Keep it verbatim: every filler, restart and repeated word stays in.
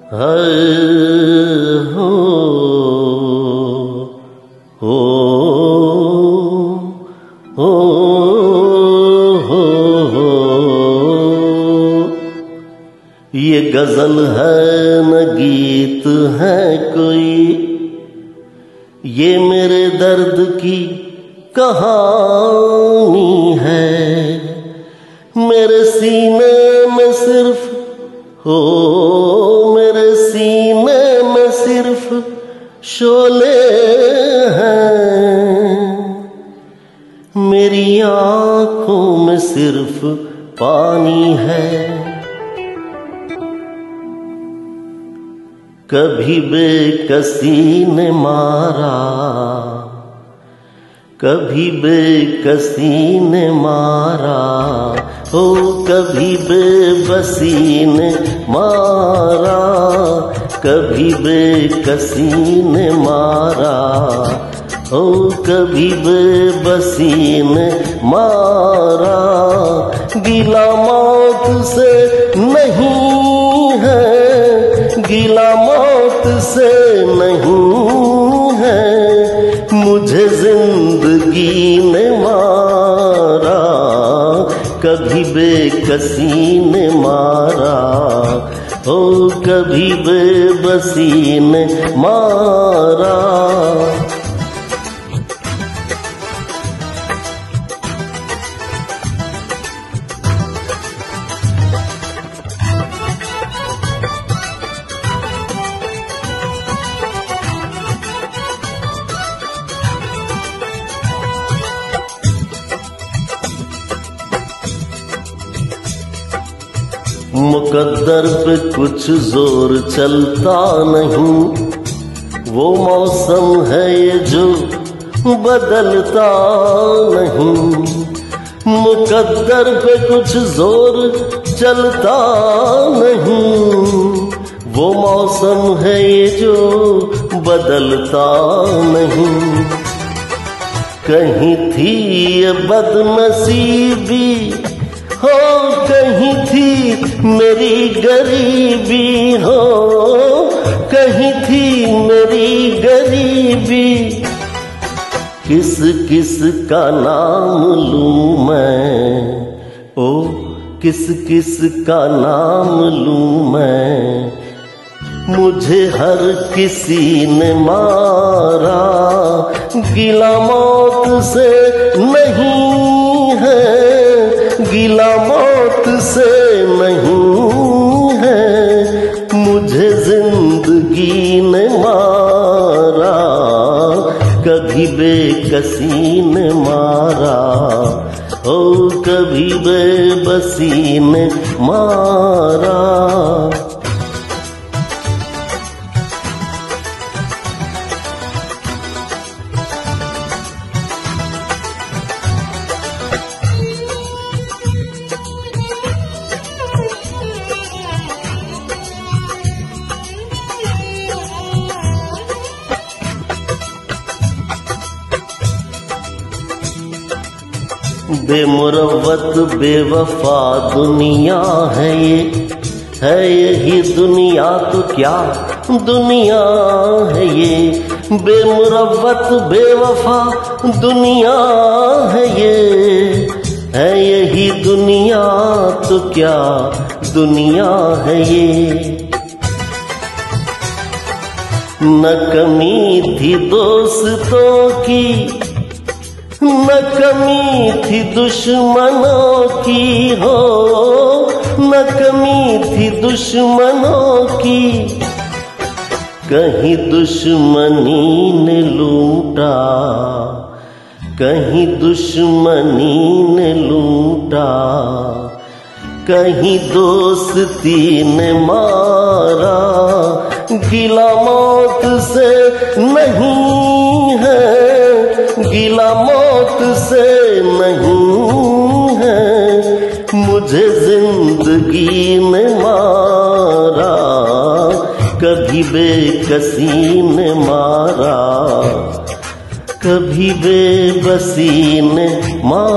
हर हो हो हो हो हो। ये गजल है न गीत है कोई, ये मेरे दर्द की कहानी है। मेरे सीने में सिर्फ हो मेरे सीने में सिर्फ शोले हैं, मेरी आंखों में सिर्फ पानी है। कभी बेकसी ने मारा, कभी बेकसी ने मारा, हो कभी बेबसी ने मारा, कभी बेकसी ने मारा, हो कभी बेबसी ने मारा। गिला मौत से नहीं है, गिला मौत से नहीं है, मुझे जिंदगी ने मारा। कभी बेकसी ने मारा, हो कभी बेबसी ने मारा। मुकद्दर पे कुछ जोर चलता नहीं, वो मौसम है ये जो बदलता नहीं। मुकद्दर पे कुछ जोर चलता नहीं, वो मौसम है ये जो बदलता नहीं। कहीं थी ये बदनसीबी, हो कहीं थी मेरी गरीबी, हो कहीं थी मेरी गरीबी। किस किस का नाम लूं मैं, ओ किस किस का नाम लूं मैं, मुझे हर किसी ने मारा। गिला मौत से नहीं है, गिला मौत से नहीं है, मुझे जिंदगी ने मारा। कभी बेकसी ने मारा, हो कभी बेबसी ने मारा। बेमुरव्वत बेवफा दुनिया है ये, है यही दुनिया तो क्या दुनिया है ये। बेमुरव्वत बेवफा दुनिया है ये, है यही दुनिया तो क्या दुनिया है ये। न कमी थी दोस्तों की, न कमी थी दुश्मनों की, हो न कमी थी दुश्मनों की। कहीं दुश्मनी ने लूटा, कहीं दुश्मनी ने लूटा, कहीं दोस्ती ने मारा। गिला मौत से नहीं है, गिला मौत से नहीं है, मुझे जिंदगी ने मारा। कभी बेकसी ने मारा, कभी बेबसी ने मारा।